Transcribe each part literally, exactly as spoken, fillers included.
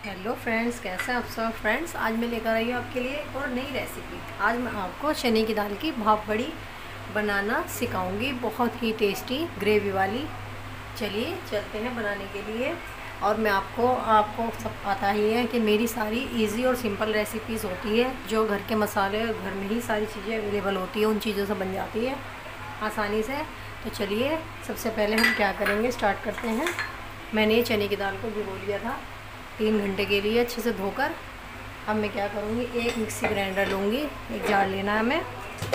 Hello friends, कैसे हैं आप सब फ्रेंड्स। आज मैं लेकर आई हूँ आपके लिए एक और नई रेसिपी। आज मैं आपको चने की दाल की भाप बड़ी बनाना सिखाऊंगी, बहुत ही टेस्टी ग्रेवी वाली। चलिए चलते हैं बनाने के लिए। और मैं आपको आपको सब पता ही है कि मेरी सारी इजी और सिंपल रेसिपीज़ होती है, जो घर के मसाले और घर में ही सारी चीज़ें अवेलेबल होती है, उन चीज़ों से बन जाती है आसानी से। तो चलिए सबसे पहले हम क्या करेंगे, स्टार्ट करते हैं। मैंने चने की दाल को भिगो लिया था तीन घंटे के लिए अच्छे से धोकर। अब मैं क्या करूँगी, एक मिक्सी ग्राइंडर लूँगी, एक जार लेना है हमें,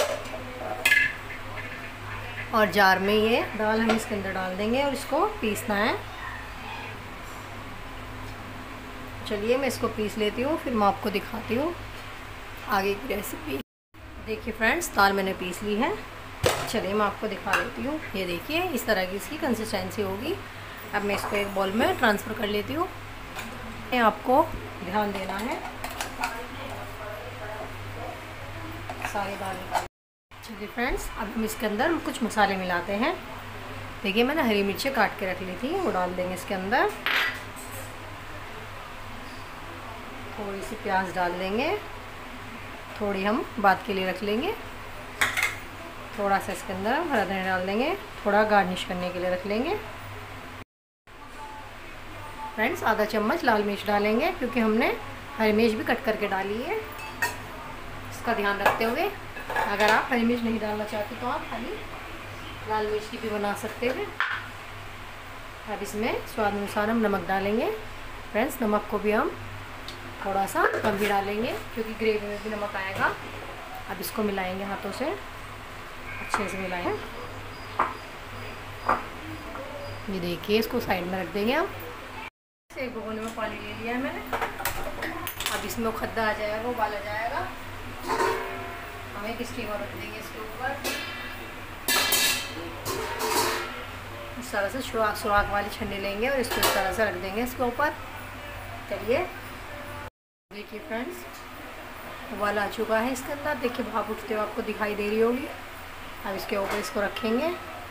और जार में ये दाल हम इसके अंदर डाल देंगे और इसको पीसना है। चलिए मैं इसको पीस लेती हूँ, फिर मैं आपको दिखाती हूँ आगे की रेसिपी। देखिए फ्रेंड्स, दाल मैंने पीस ली है। चलिए मैं आपको दिखा देती हूँ। ये देखिए इस तरह की इसकी कंसिस्टेंसी होगी। अब मैं इसको एक बाउल में ट्रांसफ़र कर लेती हूँ। आपको ध्यान देना है, सारी दाल निकाल। चलिए फ्रेंड्स, अब हम इसके अंदर कुछ मसाले मिलाते हैं। देखिए मैंने हरी मिर्ची काट के रख ली थी, वो डाल देंगे इसके अंदर। थोड़ी सी प्याज डाल देंगे, थोड़ी हम बाद के लिए रख लेंगे। थोड़ा सा इसके अंदर हरा धनिया डाल देंगे, थोड़ा गार्निश करने के लिए रख लेंगे। फ्रेंड्स आधा चम्मच लाल मिर्च डालेंगे, क्योंकि हमने हरी मिर्च भी कट करके डाली है। इसका ध्यान रखते हुए, अगर आप हरी मिर्च नहीं डालना चाहते तो आप खाली लाल मिर्च की भी बना सकते हैं। अब इसमें स्वाद अनुसार हम नमक डालेंगे। फ्रेंड्स नमक को भी हम थोड़ा सा कम भी डालेंगे, क्योंकि ग्रेवी में भी नमक आएगा। अब इसको मिलाएंगे हाथों से, अच्छे से मिलाएं। ये देखिए इसको साइड में रख देंगे हम। एक भगोने में पानी ले लिया है मैंने। अब इसमें खद्दा आ जाएगा, उबाला जाएगा। हम एक स्टीमर रख देंगे इसके ऊपर। इस तरह से सुराख सुराख वाली छन्नी लेंगे और इसको इस तरह से रख देंगे इसके ऊपर। चलिए देखिए फ्रेंड्स, उबाल आ चुका है इसके अंदर। देखिए भाप उठते हुए आपको दिखाई दे रही होगी। अब इसके ऊपर इसको रखेंगे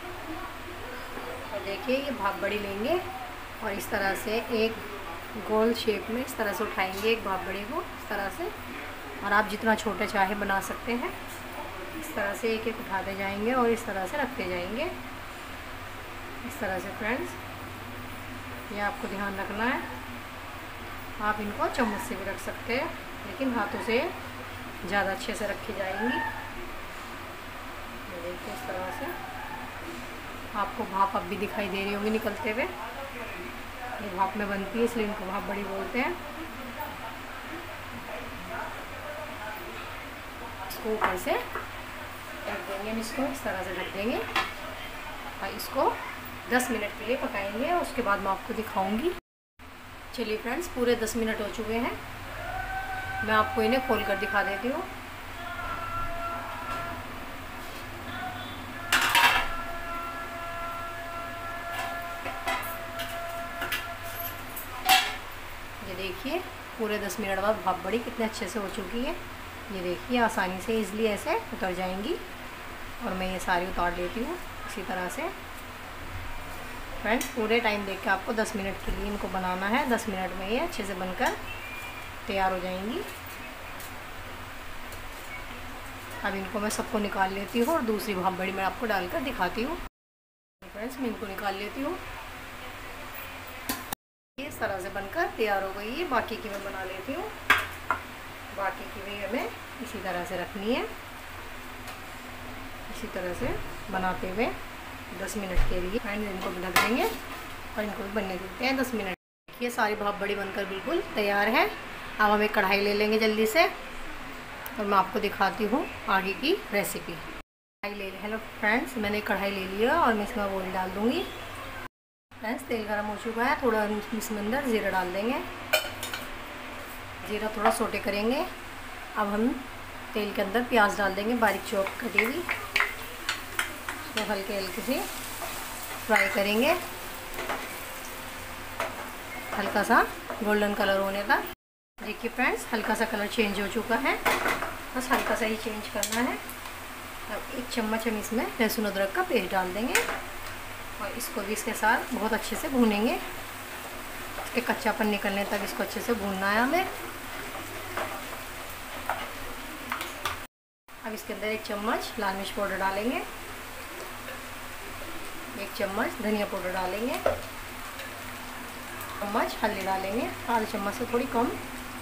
और देखिए ये भाप बड़ी लेंगे और इस तरह से एक गोल शेप में इस तरह से उठाएंगे एक भाप बड़ी को, इस तरह से। और आप जितना छोटे चाहे बना सकते हैं। इस तरह से एक एक उठाते जाएंगे और इस तरह से रखते जाएंगे, इस तरह से। फ्रेंड्स ये आपको ध्यान रखना है। आप इनको चम्मच से भी रख सकते हैं, लेकिन हाथों से ज़्यादा अच्छे से रखी जाएंगी। देखिए इस तरह से आपको भाप अब भी दिखाई दे रही होगी निकलते हुए। ये भाप में बनती है, इसलिए इनको भाप बड़ी बोलते हैं। इसको ऊपर से ढक देंगे, हम इसको इस तरह से ढक देंगे और इसको दस मिनट के लिए पकाएंगे। और उसके बाद मैं आपको दिखाऊंगी। चलिए फ्रेंड्स, पूरे दस मिनट हो चुके हैं। मैं आपको इन्हें खोल कर दिखा देती हूँ। ये देखिए पूरे दस मिनट बाद भाप बड़ी कितने अच्छे से हो चुकी है। ये देखिए आसानी से इजली ऐसे उतर जाएंगी। और मैं ये सारी उतार लेती हूँ इसी तरह से। फ्रेंड्स पूरे टाइम देख के आपको दस मिनट के लिए इनको बनाना है। दस मिनट में ये अच्छे से बनकर तैयार हो जाएंगी। अब इनको मैं सबको निकाल लेती हूँ और दूसरी भाप बड़ी मैं आपको डालकर दिखाती हूँ। फ्रेंड्स मैं इनको निकाल लेती हूँ। ये इस तरह से बनकर तैयार हो गई है। बाकी की मैं बना लेती हूँ। बाकी की भी हमें इसी तरह से रखनी है। इसी तरह से बनाते हुए दस मिनट के लिए फ्रेंड्स इनको भी ढक देंगे और इनको भी बनने देते हैं दस मिनट। ये सारी भाप बड़ी बनकर बिल्कुल तैयार है। अब हम एक कढ़ाई ले लेंगे जल्दी से और मैं आपको दिखाती हूँ आगे की रेसिपी। कढ़ाई ले हेलो फ्रेंड्स, मैंने कढ़ाई ले लिया और मैं इसमें ऑयल डाल दूँगी। फ्रेंड्स तेल गर्म हो चुका है, थोड़ा इसमें अंदर ज़ीरा डाल देंगे। ज़ीरा थोड़ा सोटे करेंगे। अब हम तेल के अंदर प्याज डाल देंगे, बारीक चॉप कटी हुई। इसको हल्के हल्के से फ्राई करेंगे, हल्का सा गोल्डन कलर होने तक। देखिए फ्रेंड्स हल्का सा कलर चेंज हो चुका है, बस हल्का सा ही चेंज करना है। अब एक चम्मच हम इसमें लहसुन अदरक का पेस्ट डाल देंगे और इसको भी इसके साथ बहुत अच्छे से भूनेंगे। इसके कच्चापन निकलने तक इसको अच्छे से भूनना है हमें। अब इसके अंदर एक चम्मच लाल मिर्च पाउडर डालेंगे, एक चम्मच धनिया पाउडर डालेंगे, चम्मच हल्दी डालेंगे, आधे चम्मच से थोड़ी कम,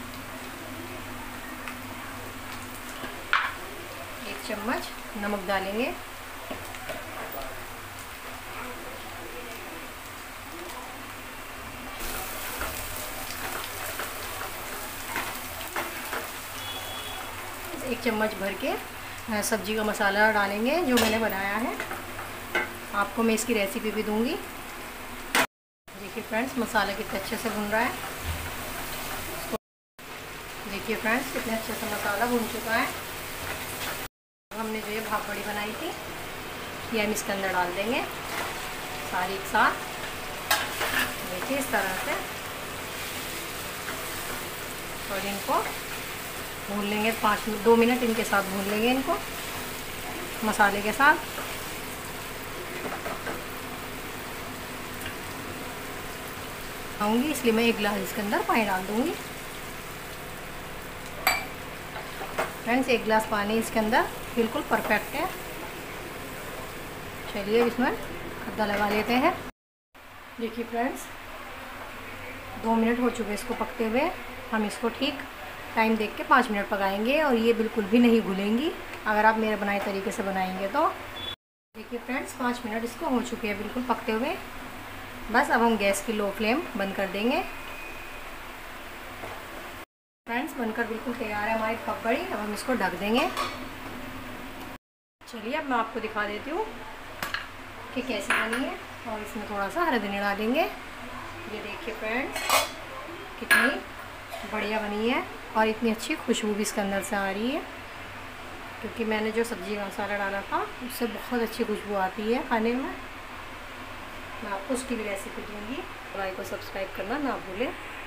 एक चम्मच नमक डालेंगे, एक चम्मच भर के सब्जी का मसाला डालेंगे जो मैंने बनाया है। आपको मैं इसकी रेसिपी भी दूंगी। देखिए फ्रेंड्स, मसाला कितने अच्छे से भुन रहा है। देखिए फ्रेंड्स, कितने अच्छे से मसाला भुन चुका है। हमने जो ये भाप बड़ी बनाई थी ये हम इसके अंदर डाल देंगे सारी एक साथ। देखिए इस तरह से, और इनको भून लेंगे पाँच मिनट दो मिनट इनके साथ भून लेंगे इनको मसाले के साथ। आऊँगी इसलिए मैं एक गिलास इसके अंदर पानी डाल दूँगी। फ्रेंड्स, एक गिलास पानी इसके अंदर बिल्कुल परफेक्ट है। चलिए इसमें खद्दा लगा लेते हैं। देखिए फ्रेंड्स, दो मिनट हो चुके इसको पकते हुए। हम इसको ठीक टाइम देख के पाँच मिनट पकाएंगे और ये बिल्कुल भी नहीं घुलेंगी अगर आप मेरे बनाए तरीके से बनाएंगे तो। देखिए फ्रेंड्स, पाँच मिनट इसको हो चुके हैं बिल्कुल पकते हुए। बस अब हम गैस की लो फ्लेम बंद कर देंगे। फ्रेंड्स, बनकर बिल्कुल तैयार है हमारी भाप बड़ी। अब हम इसको ढक देंगे। चलिए अब मैं आपको दिखा देती हूँ कि कैसे बनी है, और इसमें थोड़ा सा हरा धनिया डालेंगे। ये देखिए फ्रेंड्स, कितनी बढ़िया बनी है और इतनी अच्छी खुशबू भी इसके अंदर से आ रही है, क्योंकि मैंने जो सब्ज़ी का मसाला डाला था उससे बहुत अच्छी खुशबू आती है खाने में। मैं आपको उसकी भी रेसिपी दूँगी। लाइक और सब्सक्राइब करना ना भूलें।